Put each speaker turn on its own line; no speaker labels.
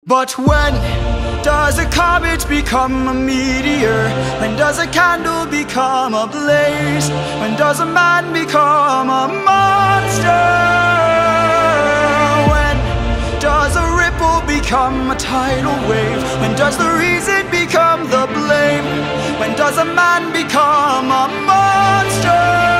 But when does a comet become a meteor? When does a candle become a blaze? When does a man become a monster? When does a ripple become a tidal wave? When does the reason become the blame? When does a man become a monster?